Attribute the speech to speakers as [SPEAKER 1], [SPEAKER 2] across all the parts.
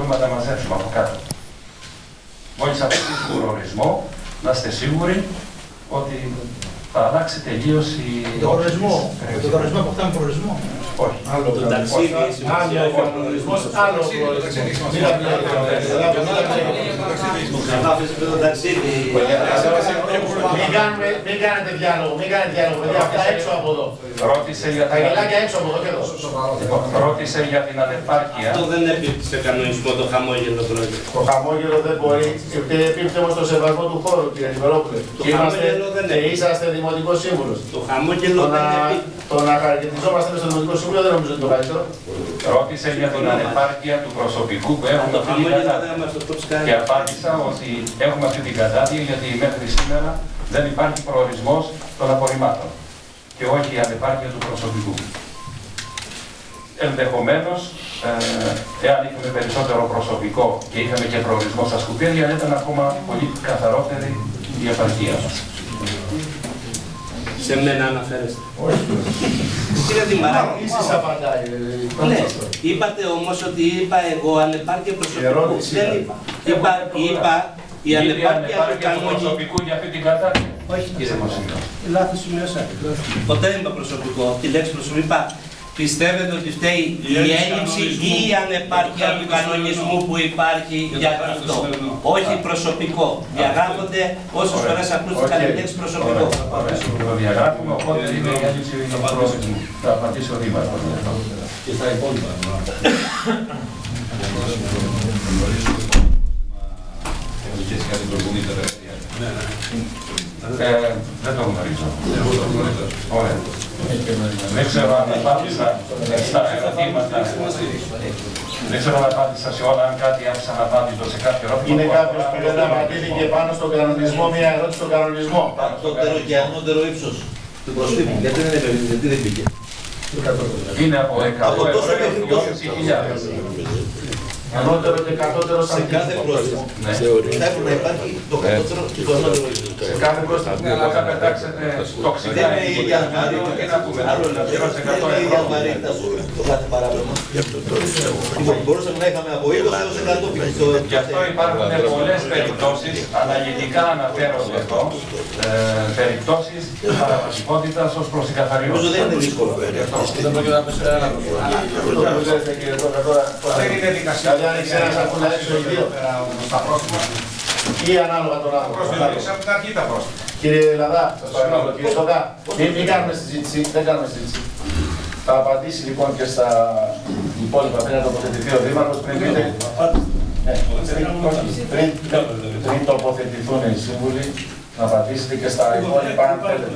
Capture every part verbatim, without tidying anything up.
[SPEAKER 1] μπορούμε να τα μαζέψουμε από κάτω. Μόλις αποκτήσουμε τον προορισμό, να είστε σίγουροι ότι θα αλλάξει τελείως η...
[SPEAKER 2] Το προορισμό. Το προορισμό αποκτάμε προορισμό.
[SPEAKER 1] Όχι.
[SPEAKER 2] Άλλο το ταξίδι, άλλο ο προορισμός, άλλο ο προορισμός. Το ταξίδι. Μην κάνετε διάλογο, μην κάνετε διάλογο, παιδιά, αυτά έξω από εδώ.
[SPEAKER 1] Ρώτησε για
[SPEAKER 2] τα γελάκια έξω από εδώ και εδώ.
[SPEAKER 1] Ρώτησε για την ανεπάρκεια.
[SPEAKER 3] Αυτό δεν έπιπτει σε κανονισμό το χαμόγελο, πρόεδρε.
[SPEAKER 2] Το χαμόγελο δεν μπορεί, και επίπτει όμως το σεβασμό του χώρου, κύριε Νικολόπουλε. Και είσαστε δημοτικός σύμβουλος.
[SPEAKER 3] Το χαμόγελο δεν έπιπτει.
[SPEAKER 2] Το να χαρακτηριζόμαστε στο Δημοτικό Συμβούλιο δεν νομίζω ότι το καλύτερο.
[SPEAKER 1] Ρώτησε για την ανεπάρκεια του προσωπικού που έχουμε αυτή την κατάδεια. Και απάντησα ότι έχουμε αυτή την κατάδεια γιατί μέχρι σήμερα δεν υπάρχει προορισμός των απορριμμάτων και όχι η ανεπάρκεια του προσωπικού. Ενδεχομένως, ε, εάν είχαμε περισσότερο προσωπικό και είχαμε και προορισμό στα σκουπίδια, ήταν ακόμα πολύ καθαρότερη η επαρκεία μας.
[SPEAKER 3] Σε μένα αναφέρεστε. Όχι. Κύριε Δημαράκη,
[SPEAKER 2] εσείς απαντάει.
[SPEAKER 3] Ναι, είπατε όμως ότι είπα εγώ ανεπάρκεια προσωπικού. Δεν είπα. Είπα, είπα η ανεπάρκεια του
[SPEAKER 1] προσωπικού για αυτή την κατάσταση.
[SPEAKER 3] Όχι κύριε Δημαράκη. Λάθος σημειώσατε. Ποτέ δεν είπα προσωπικό. Τη λέξη προσωπικό είπα. Πιστεύετε ότι φταίει η έλλειψη ή η ανεπάρκεια του κανονισμού που υπάρχει για αυτό. Όχι προσωπικό. Διαγράφονται όσες φορές ακούστηκαν η λέξη προσωπικό.
[SPEAKER 1] Το διαγράφουμε, οπότε είναι η έλλειψη του κανονισμού. Θα απαντήσει ο Δήμαρχος.
[SPEAKER 4] Και στα υπόλοιπα.
[SPEAKER 1] Δεν το γνωρίζω. Ωραία. Δεν ξέρω αν απάντησα στα ερωτήματα. Δεν ξέρω αν απάντησα σε όλα, αν κάτι άφησα να απάντητο σε κάποιο ερώτημα.
[SPEAKER 2] Είναι κάποιος που δεν απαντήθηκε πάνω στον κανονισμό, μια ερώτηση στον κανονισμό.
[SPEAKER 4] Ανώτερο και ανώτερο ύψος του προσφύγου. Γιατί δεν είναι, γιατί δεν μπήκε.
[SPEAKER 1] Είναι από εκατό ευρώ έως δυόμισι χιλιάδες.
[SPEAKER 2] Ανώτερο και κατώτερο
[SPEAKER 4] σε κάθε πρόστιμο. Θα έπρεπε να υπάρχει το κατώτερο και το ανώτερο.
[SPEAKER 2] Σε κάθε πρόστιμο.
[SPEAKER 1] Όταν θα πετάξετε τοξικά.
[SPEAKER 4] Δεν είναι η ίδια βαρύτητα. Δεν είναι η ίδια βαρύτητα το κάθε παράπλευμα. Λοιπόν, μπορούσαμε να είχαμε από είκοσι έως εκατό.
[SPEAKER 1] Γι' αυτό υπάρχουν πολλές περιπτώσεις, αναλυτικά αναφέρονται εδώ, περιπτώσεις παραβατικότητας ως προς την καθαριότητα.
[SPEAKER 4] Νομίζω δεν είναι δύσκολο.
[SPEAKER 1] Δεν πρόκειται να πέσει κανένα πρόβλημα. Δεν είναι δικασία.
[SPEAKER 2] Δηλαδή αν ξέρεις να έχουν έξω οι δύο
[SPEAKER 1] στα πρόστιμα.
[SPEAKER 2] Ή ανάλογα τον άλλο.
[SPEAKER 1] Πρόστιμα, από την αρχή τα πρόστιμα.
[SPEAKER 2] Κύριε Λαδά, σας παρακαλώ, κύριε Στοδά, μην κάνουμε συζήτηση, δεν κάνουμε συζήτηση. Θα απαντήσει λοιπόν και στα υπόλοιπα πριν να τοποθετηθεί ο Δήμαρχος, πριν πείτε. Πριν τοποθετηθούν οι σύμβουλοι, να απαντήσετε και στα υπόλοιπα αν θέλετε.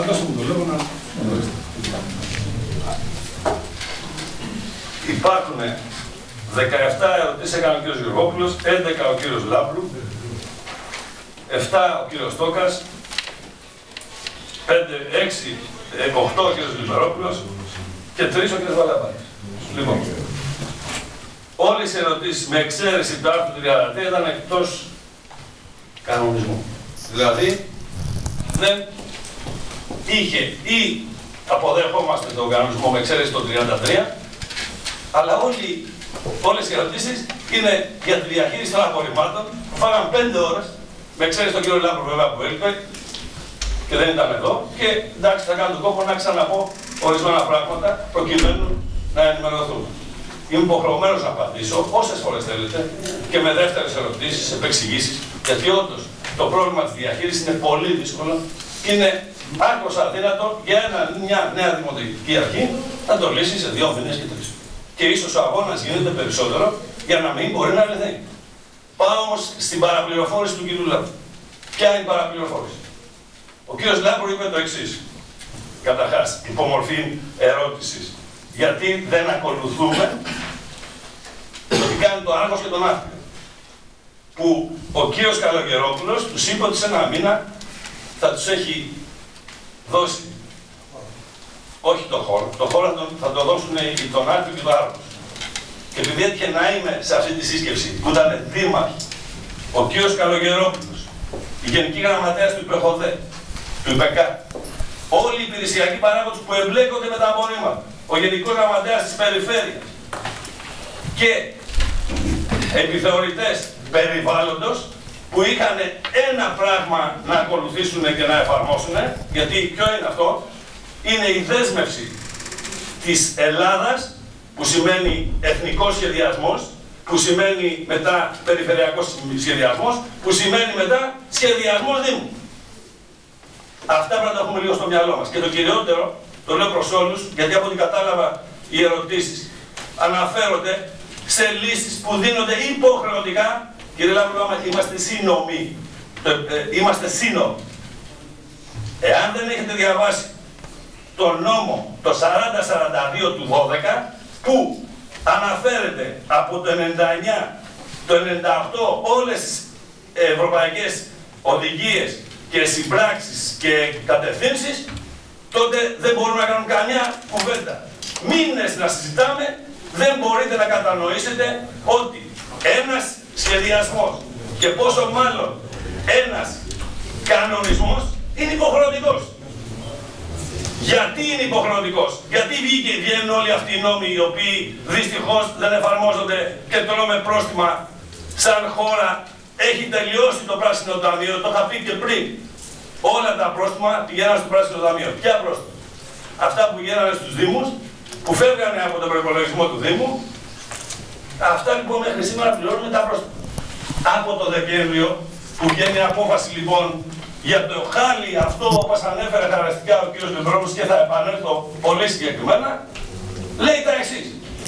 [SPEAKER 5] Υπάρχουν δεκαεπτά ερωτήσεις έκανε ο κύριος Γεωργόπουλος, έντεκα ο κύριος Λάμπρου, επτά ο κύριος Τόκας, πέντε, έξι, οκτώ ο κύριος Λιμπερόπουλος και τρεις ο κύριος Βαλαμπάκης. Λοιπόν, όλες οι ερωτήσεις με εξαίρεση του άρθρου τριάντα τρία ήταν εκτός κανονισμού. Δηλαδή, δεν είχε ή αποδεχόμαστε τον κανονισμό με εξαίρεση το τριάντα τρία, αλλά όλοι, όλες οι ερωτήσεις είναι για τη διαχείριση των απορριμμάτων. Φάγαν πέντε ώρες, με εξαίρεση τον κύριο Λάμπρο βέβαια που έλειπε και δεν ήταν εδώ. Και εντάξει, θα κάνω τον κόπο να ξαναπώ ορισμένα πράγματα προκειμένου να ενημερωθούμε. Είμαι υποχρεωμένος να απαντήσω όσες φορές θέλετε και με δεύτερες ερωτήσεις, επεξηγήσεις, γιατί όντως το πρόβλημα της διαχείρισης είναι πολύ δύσκολο. Είναι άκρως αδύνατο για ένα, μια νέα δημοτική αρχή να το λύσει σε δύο μήνες και τρεις. Και ίσως ο αγώνας γίνεται περισσότερο για να μην μπορεί να λυθεί. Πάω όμως στην παραπληροφόρηση του κ. Λάμπρου. Ποια είναι η παραπληροφόρηση? Ο κ. Λάμπρου είπε το εξής. Καταρχάς, υπομορφή ερώτησης. Γιατί δεν ακολουθούμε το τι κάνει το Άργος και τον Άφριο. Που ο κ. Καλογερόπουλος τους είπε ότι σε ένα μήνα θα τους έχει δώσει. Όχι το χώρο. Το χώρο θα, θα το δώσουν τον Άφριο και τον Άργος. Και επειδή έτυχε να είμαι σε αυτή τη σύσκεψη που ήταν δήμαρχοι, ο κ. Καλογερόπουλος, η Γενική Γραμματέας του ΙΠΕΧΟΔΕ, του ΙΠΕΚΑ, όλοι οι υπηρεσιακοί παράγοντες που εμπλέκονται με τα απορρίμματα, ο Γενικός Γραμματέας της Περιφέρειας και επιθεωρητές περιβάλλοντος που είχαν ένα πράγμα να ακολουθήσουν και να εφαρμόσουν, γιατί ποιο είναι αυτό? Είναι η δέσμευση της Ελλάδας, που σημαίνει εθνικός σχεδιασμός, που σημαίνει μετά περιφερειακός σχεδιασμός, που σημαίνει μετά σχεδιασμός Δήμου. Αυτά πρέπει να τα έχουμε λίγο στο μυαλό μας. Και το κυριότερο, το λέω προς όλους, γιατί από ό,τι κατάλαβα οι ερωτήσεις αναφέρονται σε λύσεις που δίνονται υποχρεωτικά. Κύριε Λάμπρου, είμαστε σύνομοι. Ε, ε, είμαστε σύνομοι. Εάν δεν έχετε διαβάσει το νόμο το σαράντα σαράντα δύο του δώδεκα, που αναφέρεται από το ενενήντα εννιά, το ενενήντα οκτώ όλες τις ευρωπαϊκές οδηγίες και συμπράξεις και κατευθύνσεις, τότε δεν μπορούμε να κάνουμε καμιά κουβέντα. Μήνες να συζητάμε, δεν μπορείτε να κατανοήσετε ότι ένας σχεδιασμός και πόσο μάλλον ένας κανονισμός είναι υποχρεωτικός. Γιατί είναι υποχρεωτικός? Γιατί βγήκε, βγαίνουν όλοι αυτοί οι νόμοι οι οποίοι δυστυχώς δεν εφαρμόζονται και τρώμε πρόστιμα σαν χώρα? Έχει τελειώσει το πράσινο ταμείο, το είχα πει και πριν. Όλα τα πρόστιμα πηγαίναν στο πράσινο ταμείο. Ποια πρόστιμα? Αυτά που πηγαίνανε στους Δήμους, που φεύγανε από τον προϋπολογισμό του Δήμου. Αυτά λοιπόν μέχρι σήμερα πληρώνουμε τα πρόστιμα. Από το Δεκέμβριο που βγαίνει η απόφαση λοιπόν για το χάλι αυτό, όπως ανέφερε χαρακτηριστικά ο κ. Λιμπρόμος, και θα επανέλθω πολύ συγκεκριμένα, λέει τα εξής.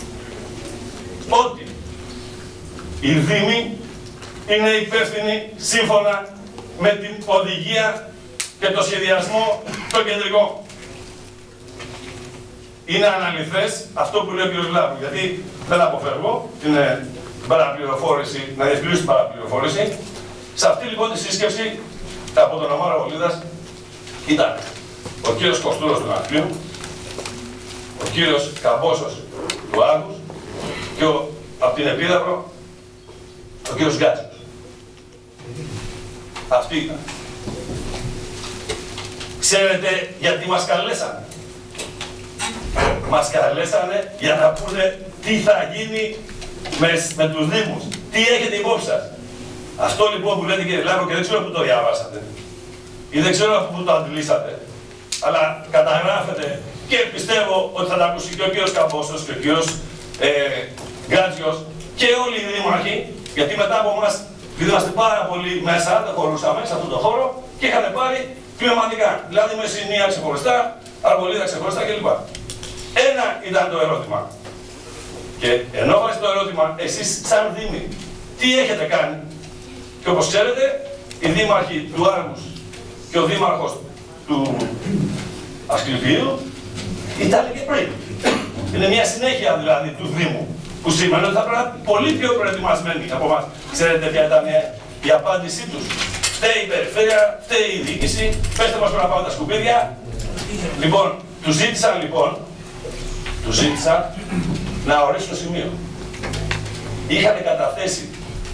[SPEAKER 5] Ότι οι Δήμοι είναι υπεύθυνοι σύμφωνα με την οδηγία και το σχεδιασμό το κεντρικό. Είναι αναλυθές αυτό που λέει ο κ. Λάμπρου, γιατί δεν αποφεύγω την παραπληροφόρηση, να διευκρινίσω την παραπληροφόρηση. Σε αυτή λοιπόν τη σύσκεψη από τον Αμάρο Βολίδας ήταν ο κύριος Κοστούρος του Ναυπλίου, ο κύριος Καμπόσος του Άργους και ο, από την Επίδαυρο ο κύριος Γκάτσος. Αυτοί ήταν. Ξέρετε γιατί μας καλέσανε? Μας καλέσανε για να πούνε τι θα γίνει με, με τους Δήμους. Τι έχετε υπόψη σας? Αυτό λοιπόν που λέτε κύριε Λάμπρο, και δεν ξέρω που το διαβάσατε ή δεν ξέρω που το αντιλήσατε, αλλά καταγράφεται και πιστεύω ότι θα τα ακούσει και ο κύριος Καμπόσος και ο κύριος ε, Γκάτσιος και όλοι οι δήμαρχοι, γιατί μετά από εμάς, επειδή είμαστε πάρα πολύ μέσα, δεν χωρούσαμε σε αυτόν τον χώρο και είχαν πάρει πνευματικά. Δηλαδή Μεσσηνία ξεχωριστά, Αρβολίδα ξεχωριστά κλπ. Ένα ήταν το ερώτημα. Και ενώ βάζει το ερώτημα, εσείς σαν Δήμοι, τι έχετε κάνει? Και όπως ξέρετε, οι δήμαρχοι του Άργους και ο δήμαρχος του Ασκληπίου ήταν και πριν. Είναι μια συνέχεια δηλαδή του Δήμου, που σημαίνει ότι θα πρέπει να είναι πολύ πιο προετοιμασμένοι από εμάς. Ξέρετε ποια ήταν η απάντησή τους? Φταίει η περιφέρεια, φταίει η διοίκηση, πέστε μας πρέπει να πάμε τα σκουπίδια. Λοιπόν, τους ζήτησαν λοιπόν, τους ζήτησαν να ορίσουν σημείο. Είχαν καταθέσει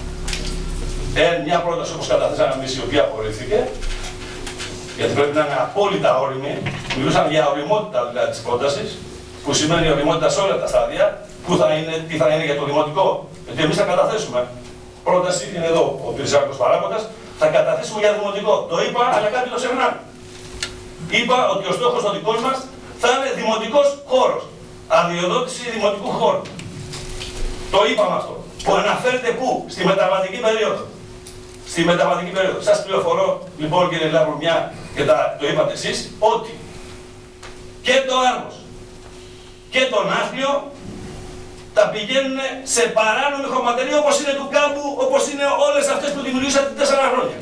[SPEAKER 5] ε, μια πρόταση όπως καταθέσαμε εμείς, η οποία απορρίφθηκε, γιατί πρέπει να είναι απόλυτα όριμη. Μιλούσαν για οριμότητα δηλαδή της πρότασης, που σημαίνει οριμότητα σε όλα τα στάδια, που θα είναι, τι θα είναι για το δημοτικό. Γιατί εμείς θα καταθέσουμε. Πρόταση είναι εδώ ο υπηρεσιακός παράγοντας, θα καταθέσουμε για δημοτικό. Το είπα, αλλά κάτι το ξεχνάμε. Είπα ότι ο στόχος ο δικός μας θα είναι δημοτικός χώρος. Αδειοδότηση δημοτικού χώρου. Το είπαμε αυτό. Που αναφέρεται πού? Στη μεταβατική περίοδο. Στη μεταβατική περίοδο. Σας πληροφορώ λοιπόν κύριε Λάμπρου, μια και τα, το είπατε εσείς, ότι και το Άργος και το Ναύπλιο τα πηγαίνουν σε παράνομη χωματερία, όπως είναι του Κάμπου, όπως είναι όλες αυτές που δημιουργήσατε τέσσερα χρόνια.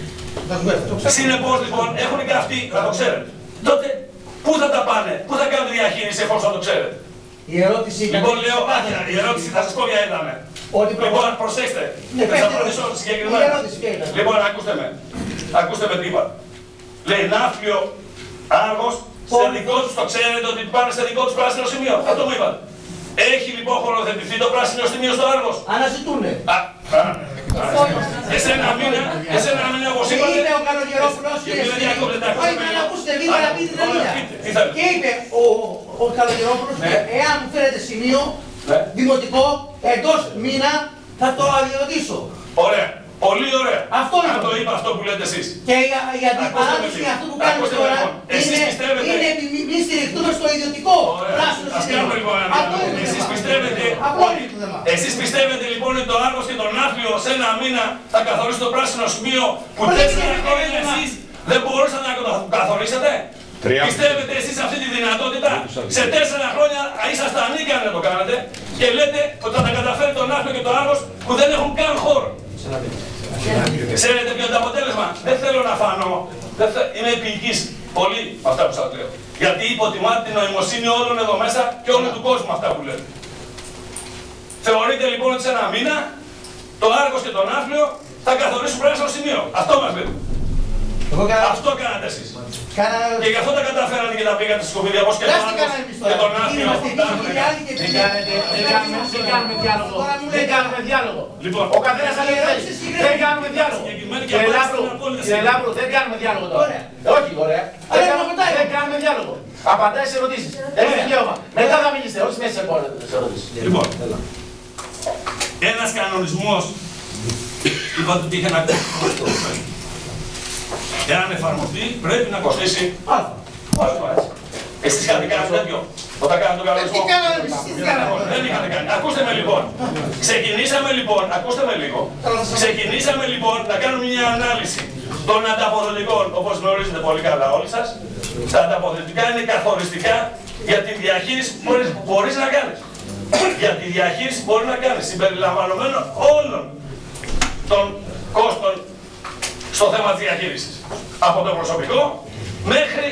[SPEAKER 5] Συνεπώς λοιπόν έχουν και αυτοί, να το ξέρετε. Τότε πού θα τα πάνε, πού θα κάνουν τη διαχείριση εφόσον το ξέρετε?
[SPEAKER 6] Η ερώτηση ήταν...
[SPEAKER 5] Λοιπόν, λέω, άχια, η ερώτηση θα σας πω ποια ήταν.
[SPEAKER 6] Ότι
[SPEAKER 5] λοιπόν, προσέξτε.
[SPEAKER 6] Ναι,
[SPEAKER 5] θα απαντήσω συγκεκριμένα.
[SPEAKER 6] Η ερώτηση ποια ήταν?
[SPEAKER 5] Λοιπόν, ακούστε με. Ακούστε με τι είπα. Λέει Ναύπλιο, Άργος, σε δικό τους, το ξέρετε ότι πάνε σε δικό τους πράσινο σημείο. Αυτό μου είπατε. Έχει λοιπόν χωροθετηθεί το πράσινο σημείο στο Άργος?
[SPEAKER 6] Αναζητούνε.
[SPEAKER 5] Α, α, εσένα μήνα, εσένα μήνα όπως είπατε.
[SPEAKER 6] Είπε ο Καλογερόπουλος και εσύ. Όχι, να ακούσετε λίγο να πείτε την αλήθεια. Και είπε ο Καλογερόπουλος, εάν μου φέρετε σημείο δημοτικό, εντός μήνα θα το αδειοδοτήσω.
[SPEAKER 5] Ωραία. Πολύ ωραία.
[SPEAKER 6] Αυτό
[SPEAKER 5] Αν
[SPEAKER 6] είναι.
[SPEAKER 5] το είπα αυτό που λέτε εσείς.
[SPEAKER 6] Και για, για την
[SPEAKER 5] Ακούστε με
[SPEAKER 6] παράδοση
[SPEAKER 5] λίγο.
[SPEAKER 6] αυτού που κάνουμε
[SPEAKER 5] Ακούστε με
[SPEAKER 6] τώρα
[SPEAKER 5] λοιπόν. Εσείς
[SPEAKER 6] είναι,
[SPEAKER 5] πιστεύετε-
[SPEAKER 6] είναι επειδή μη στηριχτούμε στο ιδιωτικό
[SPEAKER 5] Ωραία.
[SPEAKER 6] πράσινο
[SPEAKER 5] Ας
[SPEAKER 6] σύστημα.
[SPEAKER 5] κάνουμε λοιπόν ένα
[SPEAKER 6] Αυτό
[SPEAKER 5] μήνα.
[SPEAKER 6] είναι το
[SPEAKER 5] Εσείς
[SPEAKER 6] θέμα.
[SPEAKER 5] πιστεύετε
[SPEAKER 6] Αυτό
[SPEAKER 5] ότι-
[SPEAKER 6] είναι το θέμα.
[SPEAKER 5] Εσείς πιστεύετε λοιπόν ότι το Άργος και το Ναύπλιο σε ένα μήνα θα καθορίσει το πράσινο σημείο που
[SPEAKER 6] Μα δεν
[SPEAKER 5] τέσσερα
[SPEAKER 6] είναι
[SPEAKER 5] χρόνια
[SPEAKER 6] θέμα.
[SPEAKER 5] εσείς δεν μπορούσατε να το καθορίσετε. Πιστεύετε εσείς αυτή τη δυνατότητα? Σε τέσσερα χρόνια ήσασταν ανίκανοι να το κάνετε και λέτε ότι θα τα καταφέρει το Ναύπλιο και το Άργος που δεν έχουν καν χώρο. Ξέρετε ποιο είναι το αποτέλεσμα? Δεν θέλω να φανώ. Δεν θε... Είμαι επίοικης πολύ με αυτά που σας λέω. Γιατί υποτιμάτε την νοημοσύνη όλων εδώ μέσα και όλου του κόσμου αυτά που λέτε. Θεωρείτε λοιπόν ότι σε ένα μήνα το Άργος και το Ναύπλιο θα καθορίσουν πράσινο σημείο. Αυτό μας λέτε.
[SPEAKER 6] Εγώ κάνα...
[SPEAKER 5] Αυτό κάνατε εσείς.
[SPEAKER 6] κάνα...
[SPEAKER 5] Και γι' αυτό τα καταφέρατε και τα πήγατε στη Σκοπίδια όπως και το
[SPEAKER 6] Λάστε
[SPEAKER 5] Άργος
[SPEAKER 6] κάνα εμείς
[SPEAKER 5] και τον
[SPEAKER 6] τώρα.
[SPEAKER 5] Ναύπλιο.
[SPEAKER 6] Είμαστε
[SPEAKER 5] τα
[SPEAKER 6] εκεί
[SPEAKER 5] έφεραν.
[SPEAKER 6] και άλλοι και
[SPEAKER 2] Δεν
[SPEAKER 6] πήγαινε.
[SPEAKER 2] κάνετε, δεν κάνουμε, δεν κάνουμε διάλογο. Δεν κάνουμε διάλογο.
[SPEAKER 5] Λοιπόν,
[SPEAKER 2] Ο καθένας θα λέει τι θέλει. Δεν κάνουμε διάλογο.
[SPEAKER 5] Συγκεκριμένη και
[SPEAKER 2] Κύριε
[SPEAKER 5] απάντηση
[SPEAKER 2] Λάμπρου,
[SPEAKER 5] στην απόλυτη
[SPEAKER 2] κύριε Λάμπρου, δεν κάνουμε διάλογο τώρα.
[SPEAKER 6] Ωραία.
[SPEAKER 2] Όχι, ωραία.
[SPEAKER 6] Αλλά
[SPEAKER 2] Δεν
[SPEAKER 6] να
[SPEAKER 2] κάνουμε-
[SPEAKER 6] ρωτάει.
[SPEAKER 2] Δεν κάνουμε διάλογο. Απαντάει σε ερωτήσεις. Έχει δικαίωμα. Μετά θα μιλήσετε, όχι μέσα σε ερωτήσεις.
[SPEAKER 5] Λοιπόν, ένας κανονισμός είπατε ότι είχε να κοστίσει. Εάν εφαρμοστεί, πρέπει να κοστίσει
[SPEAKER 6] Αλφα.
[SPEAKER 5] αλφα, έτσι. Εσείς είχατε κάνει τέτοιο όταν κάνατε τον
[SPEAKER 6] Ε,
[SPEAKER 5] κανονισμό?
[SPEAKER 6] Τι κάναμε εμείς, τι κάναμε.
[SPEAKER 5] Δεν είχατε κάνει. Ακούστε με λοιπόν. Ξεκινήσαμε λοιπόν, ακούστε με λίγο. Ξεκινήσαμε λοιπόν να κάνουμε μια ανάλυση των ανταποδοτικών, όπως γνωρίζετε πολύ καλά όλοι σας. Τα ανταποδοτικά είναι καθοριστικά για τη διαχείριση που μπορείς, που μπορείς να κάνεις. Για τη διαχείριση που μπορείς να κάνεις, συμπεριλαμβανομένων όλων των κόστων στο θέμα της διαχείρισης. Από το προσωπικό μέχρι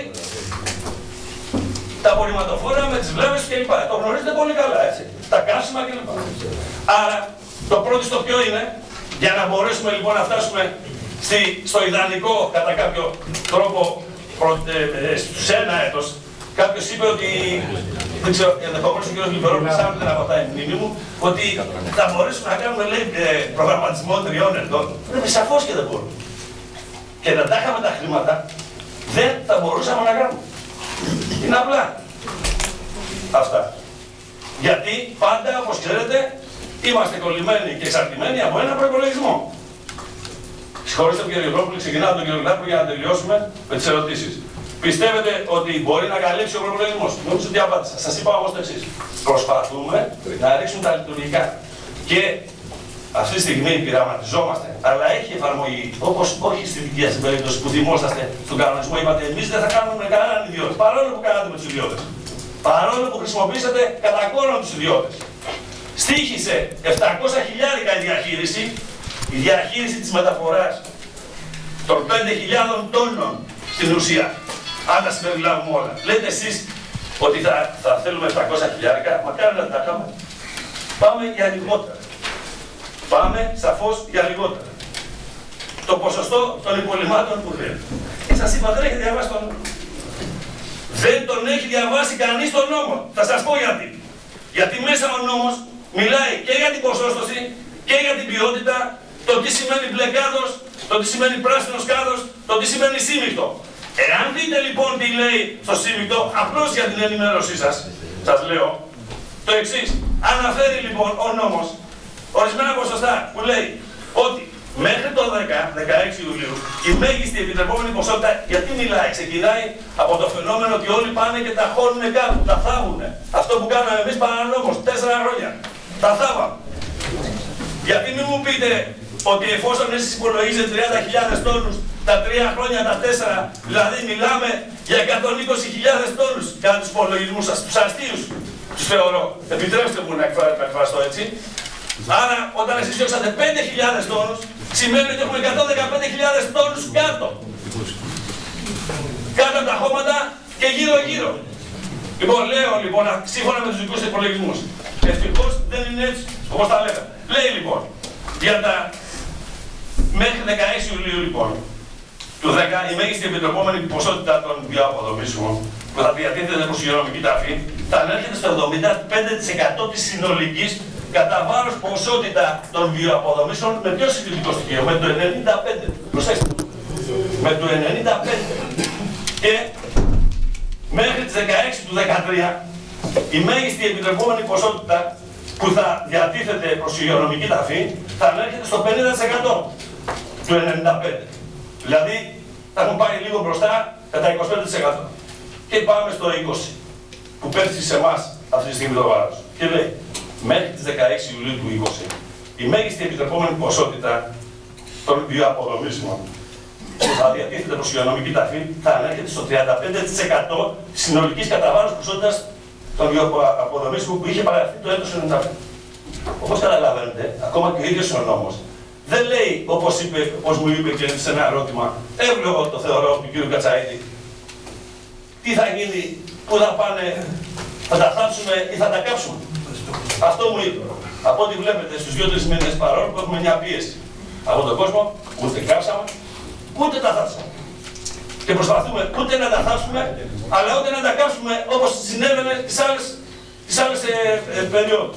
[SPEAKER 5] τα απορριμματοφόρα με τις βλάβες κλπ. Το γνωρίζετε πολύ καλά, έτσι. Τα καύσιμα κλπ. Άρα, το πρώτο στο ποιο είναι, για να μπορέσουμε λοιπόν να φτάσουμε στη, στο ιδανικό κατά κάποιο τρόπο προ, ε, ε, σε ένα έτος. Κάποιος είπε ότι, δεν ξέρω, ενδεχομένως ο κ. Λιβερόπουλος, αν δεν αποκτάει η μνήμη μου, ότι θα μπορέσουμε να κάνουμε λέει, ε, προγραμματισμό τριών ετών. Πρέπει σαφώς και δεν μπορούμε. Και να τα είχαμε τα χρήματα, δεν θα μπορούσαμε να κάνουμε. Είναι απλά. Αυτά. Γιατί πάντα, όπως ξέρετε, είμαστε κολλημένοι και εξαρτημένοι από ένα προϋπολογισμό. Συγχωρήστε τον κύριο Λιβερόπουλο, ξεκινάω τον κύριο Λιβερόπουλο για να τελειώσουμε με τις ερωτήσεις. Πιστεύετε ότι μπορεί να καλύψει ο προϋπολογισμός? Νομίζω ότι απάντησα. Σας είπα όμως το εξής. Προσπαθούμε να ρίξουμε τα λειτουργικά. Και αυτή τη στιγμή πειραματιζόμαστε, αλλά έχει εφαρμογή. Όπως όχι στη δική σας περίπτωση που θυμόσαστε στον κανονισμό, είπατε εμείς δεν θα κάνουμε με κανέναν ιδιώτη. Παρόλο που κάνατε με τους ιδιώτες. Παρόλο που χρησιμοποιήσατε κατά κόρον τους ιδιώτες. Στήχησε επτακόσια χιλιάρικα η διαχείριση, η διαχείριση της μεταφοράς των πέντε χιλιάδων τόνων στην ουσία. Αν τα συμπεριλάβουμε όλα. Λέτε εσείς ότι θα, θα θέλουμε επτακόσια χιλιάρικα, μακάρι να τα κάνουμε. Πάμε για λιγότερα. Πάμε σαφώς για λιγότερα. Το ποσοστό των υπολειμμάτων που χρειάζεται. Και σας είπα, δεν έχει διαβάσει τον νόμο. Δεν τον έχει διαβάσει κανείς τον νόμο. Θα σας πω γιατί. Γιατί μέσα ο νόμος μιλάει και για την ποσόστοση και για την ποιότητα, το τι σημαίνει μπλε κάδος, το τι σημαίνει πράσινος κάδος, το τι σημαίνει σύμμικτο. Εάν δείτε λοιπόν τι λέει στο σύμμικτο, απλώς για την ενημέρωσή σας, σας λέω το εξής. Αναφέρει λοιπόν ο νόμος ορισμένα ποσοστά που λέει ότι μέχρι το δέκα, δεκαέξι Ιουλίου η μέγιστη επιτρεπόμενη ποσότητα, γιατί μιλάει, ξεκινάει από το φαινόμενο ότι όλοι πάνε και τα χώρουνε κάπου, τα θάβουνε. Αυτό που κάναμε εμείς παρανόμως, τέσσερα χρόνια. Τα θάβαμε. Γιατί μην μου πείτε ότι εφόσον εσείς υπολογίζετε τριάντα χιλιάδες τόνους τα τρία χρόνια, τα τέσσερα, δηλαδή μιλάμε για εκατόν είκοσι χιλιάδες τόνους κατά τους υπολογισμούς σας, τους αστείους τους θεωρώ. Επιτρέψτε μου να εκφραστώ έτσι. Άρα, όταν εσείς διώξατε πέντε χιλιάδες τόνους, σημαίνει ότι έχουμε εκατόν δεκαπέντε χιλιάδες τόνους κάτω. Κάτω από τα χώματα και γύρω-γύρω. Λοιπόν, λέω λοιπόν, σύμφωνα με τους δικούς υπολογισμούς. Ευτυχώς δεν είναι έτσι, όπως τα λέγαμε. Λέει λοιπόν, για τα μέχρι δεκαέξι Ιουλίου λοιπόν, του δέκα, η μέγιστη επιτρεπόμενη ποσότητα των βιοαποδομήσεων που θα διατίθεται προς υγειονομική ταφή, θα ανέρχεται στο εβδομήντα πέντε τοις εκατό της συνολικής κατά βάρος ποσότητα των βιοαποδομήσεων με ποιο συγκριτικό στοιχείο, με το ενενήντα πέντε. Προσέξτε, με το ενενήντα πέντε. Και μέχρι τις δεκαέξι του δεκατρία η μέγιστη επιτρεπόμενη ποσότητα που θα διατίθεται προς υγειονομική ταφή θα ανέρχεται στο πενήντα τοις εκατό του ενενήντα πέντε. Δηλαδή θα έχουν πάει λίγο μπροστά κατά είκοσι πέντε τοις εκατό. Και πάμε στο είκοσι τοις εκατό που πέφτει σε εμάς αυτή τη στιγμή το βάρος. Και λέει, μέχρι τις δεκαέξι Ιουλίου του είκοσι, η μέγιστη επιτρεπόμενη ποσότητα των βιοαποδομήσεων που θα διατίθεται προς υγειονομική ταφή θα ανέρχεται στο τριάντα πέντε τοις εκατό της συνολικής κατά βάρος ποσότητας των βιοαποδομήσεων που είχε παραχθεί το έτος ενενήντα πέντε. Όπως καταλαβαίνετε, ακόμα και ο ίδιος ο νόμος δεν λέει, όπως, είπε, όπως μου είπε και σε ένα ερώτημα, εύλογο το θεωρώ του κ. Κατσαΐτη, τι θα γίνει, πού θα πάνε, θα τα θάψουμε ή θα τα κάψουμε. Αυτό μου είπε. Από ό,τι βλέπετε στους δύο τρεις μήνες, παρόλο που έχουμε μια πίεση από τον κόσμο, ούτε κάψαμε, ούτε τα θάψαμε. Και προσπαθούμε ούτε να τα θάψουμε, αλλά ούτε να τα κάψουμε όπως συνέβαινε τις άλλες, τις άλλες ε, ε, περιόδους.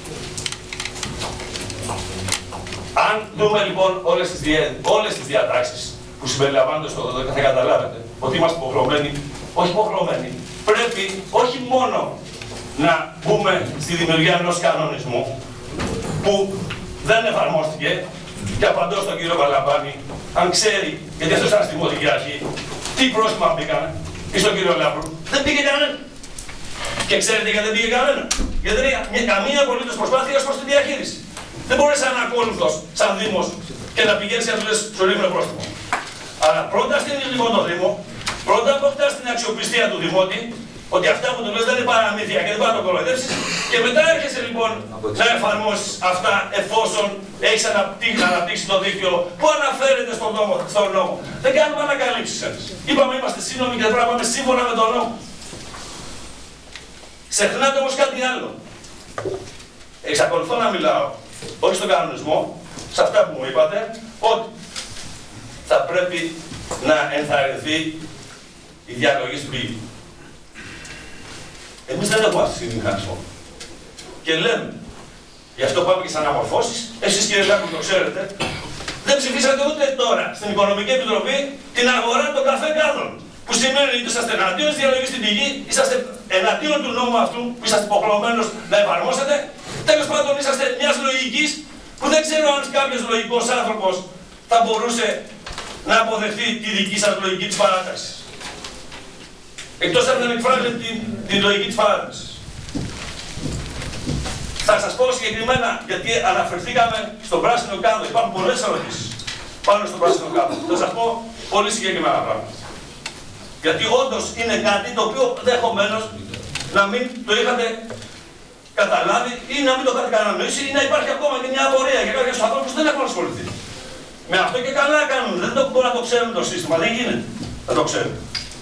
[SPEAKER 5] Αν δούμε λοιπόν όλες τις, δια, όλες τις διατάξεις που συμπεριλαμβάνονται στο ΔΟΔΕΚΑ, θα καταλάβετε ότι είμαστε υποχρεωμένοι, όχι υποχρεωμένοι, πρέπει όχι μόνο να μπούμε στη δημιουργία ενός κανονισμού που δεν εφαρμόστηκε, και απαντώ στον κύριο Βαλαμπάνη, αν ξέρει, γιατί αυτό ήταν στη Δημοτική Αρχή, τι πρόστιμα μπήκανε, ή στον κύριο Λάμπρου, δεν πήγε κανένα. Και ξέρετε γιατί δεν πήγε κανένα. Γιατί δεν είχε καμία απολύτως προσπάθεια ως προς τη διαχείριση. Δεν μπορείς σαν ακόλουθος, σαν Δήμος, και να πηγαίνεις και να του λες στο ρίχνω πρόστιμο. Αλλά πρώτα στείλεις λοιπόν το Δήμο, πρώτα αποκτάς την αξιοπιστία του Δημότη, ότι αυτά που του λες δεν είναι παραμύθια και δεν πάει να το κοροϊδεύσεις, και μετά έρχεσαι λοιπόν να εφαρμόσεις αυτά εφόσον έχεις αναπτύξει το δίκτυο που αναφέρεται στον νόμο. Στον νόμο. Δεν κάνουμε ανακαλύψεις εμείς. Είπαμε είμαστε σύνομοι και δεν πρέπει να πάμε σύμφωνα με τον νόμο. Ξεχνάτε όμως κάτι άλλο. Εξακολουθώ να μιλάω, όχι στον κανονισμό, σε αυτά που μου είπατε, ότι θα πρέπει να ενθαρρυνθεί η διαλογή στην πηγή. Εμείς δεν έχουμε αυτή τη μηχανισμό. Και λέμε, γι' αυτό πάμε και στις αναμορφώσεις, εσείς κύριε Λάμπρου το ξέρετε, δεν ψηφίσατε ούτε τώρα στην Οικονομική Επιτροπή την αγορά των καφέ κάδων. Που σημαίνει ότι είσαστε εναντίον της διαλογής στην πηγή, είσαστε εναντίον του νόμου αυτού που είσαστε υποχρεωμένος να εφαρμόσετε. Τέλος πάντων, είσαστε μιας λογικής που δεν ξέρω αν κάποιος λογικός άνθρωπος θα μπορούσε να αποδεχτεί τη δική σας λογική της παράταξης. Εκτός αν δεν εκφράζετε την, την λογική της παράταξης. Θα σας πω συγκεκριμένα, γιατί αναφερθήκαμε στον πράσινο κάδο. Υπάρχουν πολλές ερωτήσεις πάνω στον πράσινο κάδο. Θα σας πω πολύ συγκεκριμένα πράγματα. Γιατί όντως είναι κάτι το οποίο ενδεχομένως να μην το είχατε καταλάβει ή να μην το είχατε κανονίσει ή να υπάρχει ακόμα και μια απορία για κάποιους ανθρώπους που δεν έχουν ασχοληθεί. Με αυτό και καλά κάνουν. Δεν το μπορούμε να το ξέρουμε το σύστημα. Δεν γίνεται να το ξέρουμε.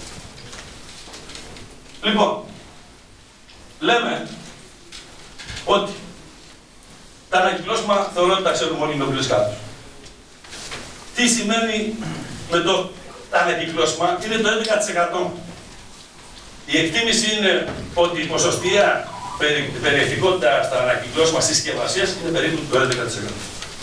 [SPEAKER 5] Λοιπόν, λέμε ότι τα ανακυκλώσιμα θεωρώ ότι τα ξέρουμε όλοι με πλήρες κάτω. Τι σημαίνει με το τα ανακυκλώσιμα, είναι το έντεκα τοις εκατό. Η εκτίμηση είναι ότι η ποσοστία περι, περιεκτικότητα στα ανακυκλώσιμα συσκευασίας είναι περίπου το έντεκα τοις εκατό.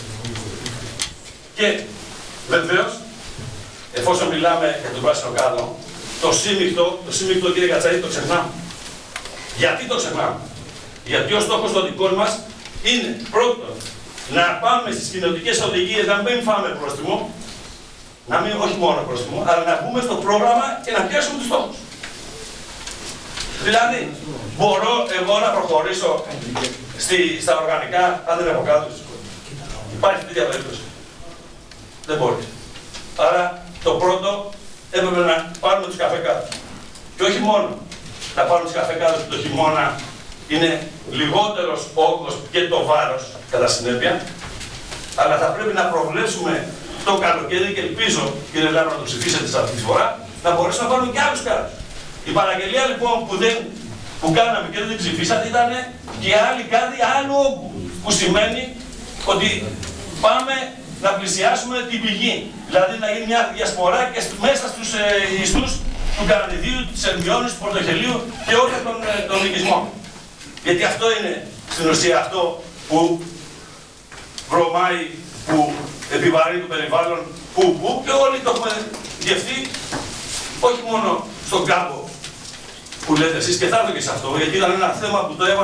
[SPEAKER 5] Και βεβαίως, εφόσον μιλάμε για τον πράσινο κάδο, το σύμμικτο, το σύμμικτο κύριε Κατσαΐτη, το ξεχνάμε. Γιατί το ξεχνάμε? Γιατί ο στόχος των δικών μας είναι πρώτον να πάμε στις κοινωτικές οδηγίες, να μην φάμε πρόστιμο, να μην, όχι μόνο πρόστιμο, αλλά να μπούμε στο πρόγραμμα και να πιάσουμε τους στόχους. Δηλαδή, μπορώ εγώ να προχωρήσω στη, στα οργανικά, αν δεν έχω κάτω. Υπάρχει τέτοια περίπτωση. Δεν μπορεί. Άρα, το πρώτο, έπρεπε να πάρουμε τους καφέ κάτω. Και όχι μόνο να πάρουμε τους καφέ κάτω το χειμώνα, είναι λιγότερος όγκος και το βάρος, κατά συνέπεια, αλλά θα πρέπει να προβλέψουμε το καλοκαίρι και ελπίζω, κύριε Λάμπρο, να το ψηφίσετε σε αυτή τη φορά, να μπορέσουμε να πάρουμε και άλλους κάδους. Η παραγγελία λοιπόν που, δεν, που κάναμε και δεν την ψηφίσατε ήταν και άλλοι κάδοι άλλου όγκου. Που σημαίνει ότι πάμε να πλησιάσουμε την πηγή. Δηλαδή να γίνει μια διασπορά και μέσα στους ε, ιστούς του Καρδιδίου, της Ερμιώνης, του Πορτοχελίου και όλων των, ε, των οικισμών. Γιατί αυτό είναι στην ουσία αυτό που βρωμάει, που επιβαρύνει το περιβάλλον, που, που και όλοι το έχουμε γευτεί, όχι μόνο στον κάμπο που λέτε εσείς, και θα έρθω και σε αυτό, γιατί ήταν ένα θέμα που το έβαλα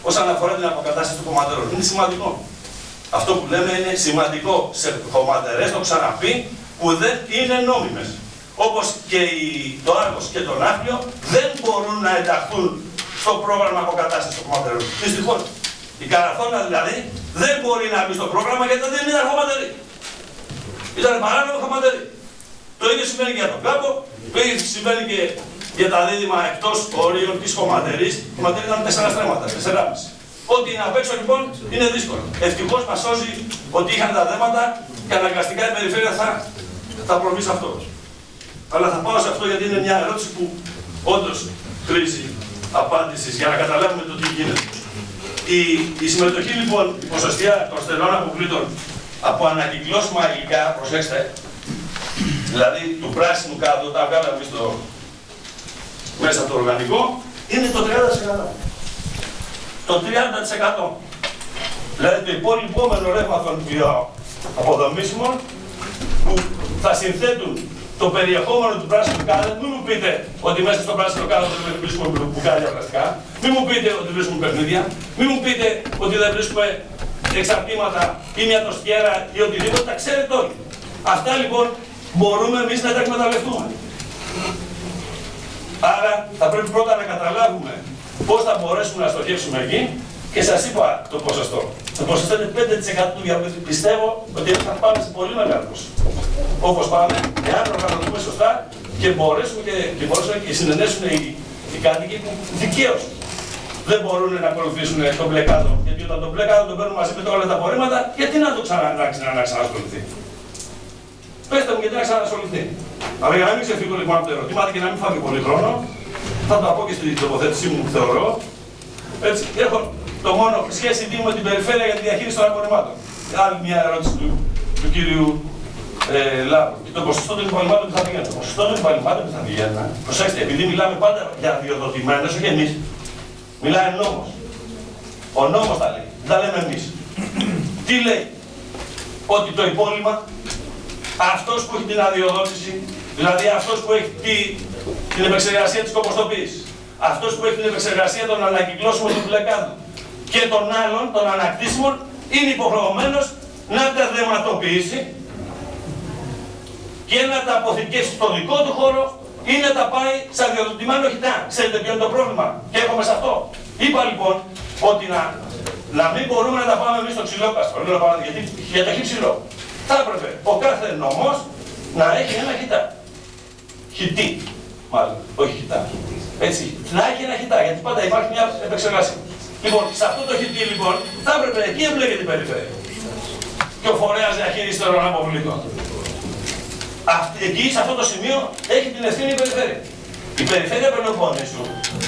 [SPEAKER 5] όσον αφορά την αποκατάσταση των χωματερών. Είναι σημαντικό. Αυτό που λέμε είναι σημαντικό σε χωματερές, το ξαναπεί, που δεν είναι νόμιμες. Όπως και η, το Άργος και το Ναύπλιο δεν μπορούν να ενταχθούν στο πρόγραμμα αποκατάστασης των χωματερών. Δυστυχώς. Η Καραθώνα δηλαδή δεν μπορεί να μπει στο πρόγραμμα γιατί δεν ήταν χωματερή. Ήταν παράνομο χωματερή. Το ίδιο συμβαίνει και για τον Κάμπο, το ίδιο συμβαίνει και για τα δίδυμα εκτός ορίων της χωματερής. Η χωματερή ήταν τέσσερα στρέμματα, τεσσεράμισι. Ό,τι είναι απ' έξω λοιπόν είναι δύσκολο. Ευτυχώς μας σώζει ότι είχαν τα δέματα και αναγκαστικά η περιφέρεια θα, θα προβεί σε αυτό. Αλλά θα πάω σε αυτό γιατί είναι μια ερώτηση που όντως χρήζει απάντησης για να καταλάβουμε το τι γίνεται. Η, η συμμετοχή λοιπόν, η ποσοστία των στενών αποβλήτων από ανακυκλώσιμα υλικά, προσέξτε, δηλαδή του πράσινου κάτω, τα βγάλαμε στο, μέσα από το οργανικό, είναι το τριάντα τοις εκατό. Το τριάντα τοις εκατό. Δηλαδή το υπόλοιπο ρεύμα των αποδομήσιμων που θα συνθέτουν το περιεχόμενο του πράσινου κάδου. Μην μου πείτε ότι μέσα στο πράσινο κάδο δεν βρίσκουμε μπουκάλια πλαστικά. Μην μου πείτε ότι βρίσκουμε παιχνίδια. Μην μου πείτε ότι δεν βρίσκουμε εξαρτήματα ή μια τοστιέρα ή οτιδήποτε. Τα ξέρετε όλοι. Αυτά λοιπόν μπορούμε εμείς να τα εκμεταλλευτούμε. Άρα θα πρέπει πρώτα να καταλάβουμε πώς θα μπορέσουμε να στοχεύσουμε εκεί και σας είπα το ποσοστό. Το ποσοστό είναι πέντε τοις εκατό του διαβήτη. Πιστεύω ότι θα πάμε σε πολύ μεγάλο ποσοστό. Όπως πάμε, εάν προγραμματούμε σωστά και μπορέσουμε και, και, μπορέσουμε και συνενέσουν οι, οι κάτοικοι που δικαίως δεν μπορούν να ακολουθήσουν τον μπλε κάδο. Γιατί όταν τον μπλε κάδο τον παίρνουν μαζί με όλα τα απορρίμματα, γιατί να το ξανα, να, να ξανασχοληθεί. Πέστε μου γιατί να ξανασχοληθεί. Αλλά για να μην ξεφύγω λοιπόν από το ερωτήμα και να μην φάω και πολύ χρόνο, θα το πω και στην τοποθέτησή μου που θεωρώ. Έτσι, έχω το μόνο σχέση Δήμου με την περιφέρεια για τη διαχείριση των απορριμμάτων. Άλλη μια ερώτηση του, του κύριου ε, Λάβου. Και το ποσοστό των υπαλληλμάτων που θα πηγαίνουν. Το ποσοστό των υπαλληλμάτων που θα πηγαίνουν, προσέξτε, επειδή μιλάμε πάντα για διοδοτημένες, όχι εμείς. Μιλάει ο νόμος. Ο νόμος τα λέει. Δεν τα λέμε εμείς. Τι λέει? Ότι το υπόλοιμα, αυτός που έχει την αδειοδότηση, δηλαδή αυτός που έχει τη, την επεξεργασία της κομποστοποίησης, αυτός που έχει την επεξεργασία των ανακυκλώσιμων του μπλεκάδου και των άλλων, των ανακτήσιμων, είναι υποχρεωμένος να τα δεματοποιήσει και να τα αποθηκεύσει στο δικό του χώρο ή να τα πάει σε αδειοδοτημένο χιτά. Ξέρετε ποιο είναι το πρόβλημα και έρχομαι σε αυτό. Είπα λοιπόν ότι να, να μην μπορούμε να τα πάμε εμείς στο ξυλόκαστρο, γιατί για το έχει ψηλό. Θα έπρεπε ο κάθε νομός να έχει ένα χιτά. Χιτή, μάλλον, όχι χιτά. Έτσι, να έχει ένα χιτά, γιατί πάντα υπάρχει μια επεξεργασία. Λοιπόν, σε αυτό το χιτή λοιπόν, θα έπρεπε εκεί εμπλέκεται η περιφέρεια. Και ο φορέας διαχείρισης των αποβλήτων. Αυτή, εκεί, σε αυτό το σημείο, έχει την ευθύνη η περιφέρεια. Η περιφέρεια Πελοπόννησου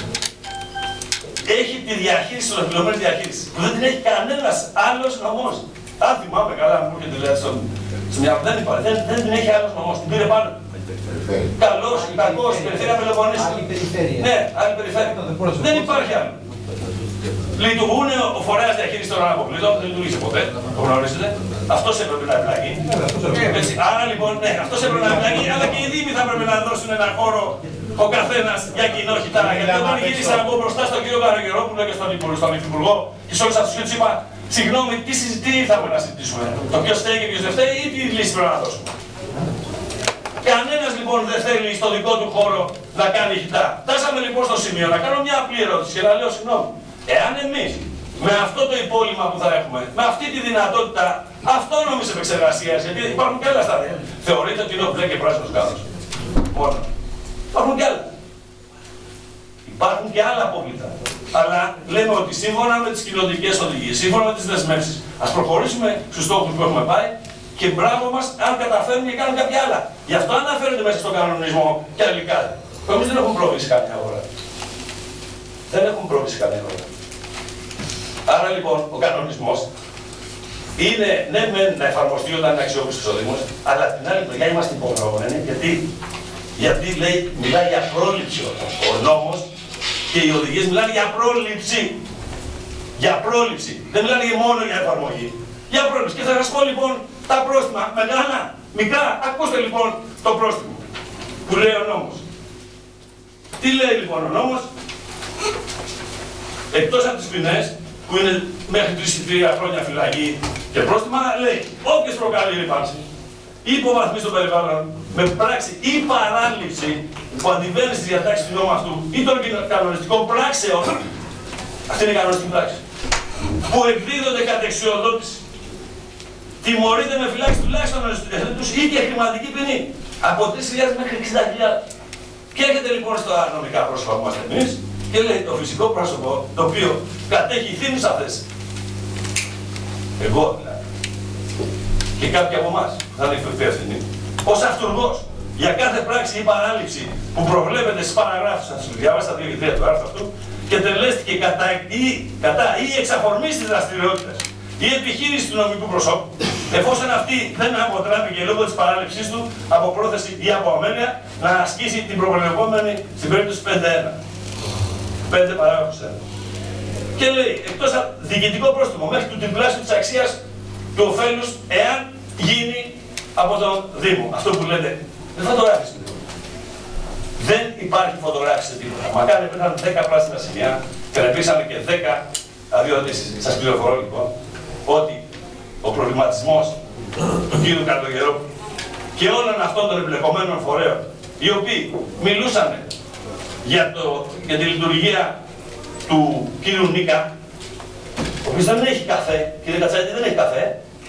[SPEAKER 5] έχει τη διαχείριση, την ολοκληρωμένη διαχείριση, που δεν την έχει κανένας άλλος νομός. Αν θυμάμαι καλά, μου έρχεται δηλαδή στον μυαλό, δεν υπάρχει, δεν, δεν την έχει άλλος νομός, την πήρε πάνω. Καλός ή κακός, η περιφέρεια Πελοποννήσου.
[SPEAKER 6] Άλλη περιφέρεια.
[SPEAKER 5] Ναι, άλλη περιφέρεια. Δεν υπάρχει άλλο. Λειτουργούν ο φορέας διαχείρισης των αποβλήτων, δεν λειτουργήσε ποτέ, το γνωρίζετε. Αυτός έπρεπε να εμπλακεί. Άρα λοιπόν, ναι, αυτός έπρεπε να εμπλακεί, αλλά και οι Δήμοι θα έπρεπε να δώσουν έναν χώρο ο καθένας για κοινό χιτάρα. Γιατί όταν γύρισα από μπροστά στον κύριο Καραγερόπουλο και στον Υφυπουργό και σε όλους αυτούς και τους είπα, συγγνώμη, τι συζητή ήρθαμε να συζητήσουμε. Το ποιος φταίει και ποιος δεν φταίει ή τι λύση πρέπει να δώσουμε. Κανένας λοιπόν δεν θέλει στο δικό του χώρο να κάνει χιτά. Φτάσαμε λοιπόν στο σημείο να κάνω μια απλή ερώτηση και να λέω συγγνώμη. Εάν εμείς με αυτό το υπόλοιμα που θα έχουμε, με αυτή τη δυνατότητα αυτόνομης επεξεργασίας, γιατί υπάρχουν και άλλα στάδια. Θεωρείτε ότι είναι ο μπλε και πράσινος κάδος. Μόνο. Υπάρχουν και άλλα. Υπάρχουν και άλλα απόβλητα. Αλλά λέμε ότι σύμφωνα με τις κοινοτικές οδηγίες, σύμφωνα με τις δεσμεύσεις, ας προχωρήσουμε στους στόχους που έχουμε πάει και μπράβο μας αν καταφέρουν και κάνουν κάποια άλλα. Γι' αυτό αναφέρονται μέσα στον κανονισμό και άλλοι κάτι. Εμείς δεν έχουμε πρόβληση κάποια αγορά. Δεν έχουμε πρόβληση κάποια αγορά. Άρα λοιπόν ο κανονισμός είναι ναι μεν να εφαρμοστεί όταν είναι αξιόπιστος ο Δήμος, αλλά την άλλη μεριά είμαστε υποχρεωμένοι γιατί, γιατί λέει, μιλάει για πρόληψη ο νόμος και οι οδηγίες μιλάνε για πρόληψη. Για πρόληψη. Δεν μιλάνε μόνο για εφαρμογή. Για πρόληψη. Και θα σας πω λοιπόν τα πρόστιμα μεγάλα, μικρά. Ακούστε λοιπόν το πρόστιμο που λέει ο νόμος. Τι λέει λοιπόν ο νόμος? Εκτός από τις ποινές, που είναι μέχρι τρία χρόνια φυλακή και πρόστιμα, λέει όποιος προκαλεί ρήπανση ή υποβαθμίσει το περιβάλλον με πράξη ή παράληψη που αντιβαίνει στις διατάξεις του νόμου αυτού ή των κανονιστικών πράξεων, αυτή είναι η κανονιστική πράξη, που εκδίδονται κατ' εξουσιοδότηση, τιμωρείται με φυλάξη τουλάχιστον ενός ή και χρηματική ποινή από τρεις χιλιάδες μέχρι εξήντα χιλιάδες. Και έρχεται λοιπόν στα νομικά πρόσωπα που είμαστε εμείς και λέει το φυσικό πρόσωπο το οποίο κατέχει θύμουσα θέση. Εγώ δηλαδή. Και κάποιοι από εμάς θα είναι υπεύθυνοι. Ως αυτούργος για κάθε πράξη ή παράληψη που προβλέπεται στις παραγράφους, θα τις διαβάσετε τα δύο και τρία του άρθρου αυτού, και τελέστηκε κατά ή, κατά ή εξ αφορμής της δραστηριότητας ή επιχείρηση του νομικού προσώπου, εφόσον αυτή δεν αποτράπηκε λόγω της παράληψής του από πρόθεση ή από αμέλεια να ασκήσει την προβλεπόμενη στην περίπτωση πέντε ένα. πέντε παράγραφος ένα. Και λέει, εκτός από διοικητικό πρόστιμο μέχρι του τριπλάσιου της αξίας του ωφέλους, εάν γίνει από τον Δήμο. Αυτό που λέτε, δεν φωτογράφησε. Δεν υπάρχει φωτογράφηση σε τίποτα. Μακάρι υπήρχαν δέκα πράσινα σημεία και να υπήρξαν και δέκα αδειοδοτήσεις. Σας πληροφορώ λοιπόν ότι ο προβληματισμός του κύριου Καλογερόπουλου και όλων αυτών των εμπλεκομένων φορέων, οι οποίοι μιλούσαν για, το, για τη λειτουργία του κύριου Νίκα, ο οποίος δεν έχει καφέ, κύριε Κατσάητη, δεν έχει καφέ.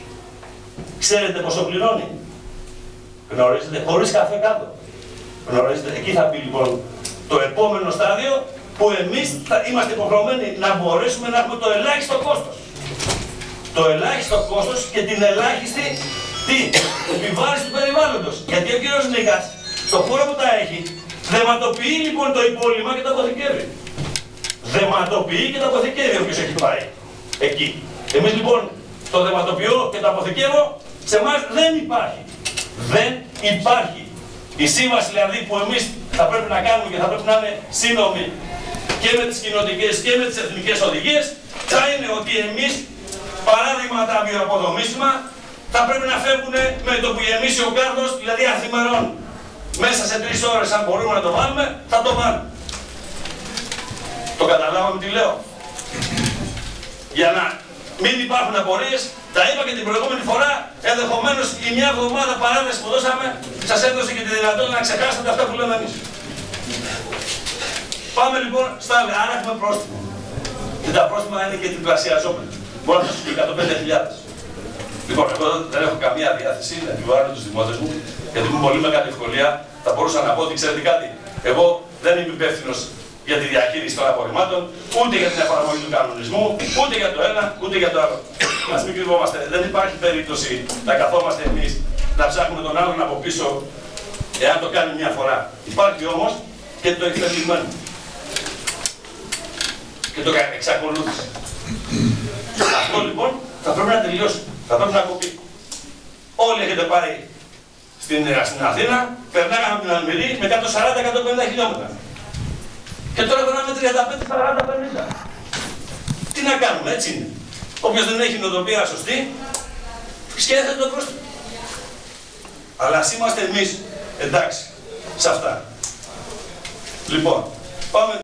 [SPEAKER 5] Ξέρετε πόσο πληρώνει? Γνωρίζετε, χωρίς καφέ κάτω. Γνωρίζετε, εκεί θα πει λοιπόν το επόμενο στάδιο που εμείς θα είμαστε υποχρεωμένοι να μπορέσουμε να έχουμε το ελάχιστο κόστος. Το ελάχιστο κόστος και την ελάχιστη τι, επιβάρηση του περιβάλλοντος. Γιατί ο κύριος Νίκας, στο χώρο που τα έχει, δεματοποιεί λοιπόν το υπόλοιμα και το αποθηκεύει. Δεματοποιεί και το αποθηκεύει όποιος έχει πάει εκεί. Εμείς λοιπόν το δεματοποιώ και το αποθηκεύω, σε εμάς δεν υπάρχει. Δεν υπάρχει. Η σύμβαση δηλαδή που εμείς θα πρέπει να κάνουμε και θα πρέπει να είναι σύνομοι και με τις κοινοτικές και με τις εθνικές οδηγίες, θα είναι ότι εμείς, παράδειγμα τα βιοαποδομήσιμα, θα πρέπει να φεύγουν με το που γεμίσει ο κάρδος, δηλαδή αθημερών. Μέσα σε τρεις ώρες, αν μπορούμε να το βάλουμε, θα το βάλουμε. Το καταλάβαμε τι λέω? Για να μην υπάρχουν απορίες, τα είπα και την προηγούμενη φορά, ενδεχομένως η μια εβδομάδα παράδεση που δώσαμε, σας έδωσε και τη δυνατότητα να ξεχάσετε αυτά που λέμε εμείς. Πάμε λοιπόν στα άλλα, άρα έχουμε πρόστιμο. Και τα πρόστιμα είναι και τριπλασιαζόμενα. Μπορεί να σας πει εκατόν πέντε χιλιάδες. Λοιπόν, εγώ δεν έχω καμία διάθεση να επιβάλλω τους δημότες μου, γιατί μου πολύ μεγάλη ευκολία θα μπορούσα να πω ότι ξέρετε κάτι. Εγώ δεν είμαι υπεύθυνος για τη διαχείριση των απορριμμάτων, ούτε για την εφαρμογή του κανονισμού, ούτε για το ένα, ούτε για το άλλο. Ας μην κρυβόμαστε. Δεν υπάρχει περίπτωση να καθόμαστε εμείς να ψάχνουμε τον άλλον από πίσω, εάν το κάνει μια φορά. Υπάρχει όμως και το εξελιγμένο. Και το εξακολούθησε. Αυτό λοιπόν θα πρέπει να τελειώσει. Θα πρέπει να κοπεί. Όλοι έχετε πάει στην, στην Αθήνα, περνάγαμε από την Αλμυρή με εκατόν σαράντα με εκατόν πενήντα χιλιόμετρα. Και τώρα περνάμε τριάντα πέντε σαράντα πενήντα. Τι να κάνουμε, έτσι είναι. Όποιος δεν έχει νοοτροπία σωστή, σκέφτεται το πρόστιμο. Αλλά ας είμαστε εμείς εντάξει σε αυτά. Λοιπόν, πάμε.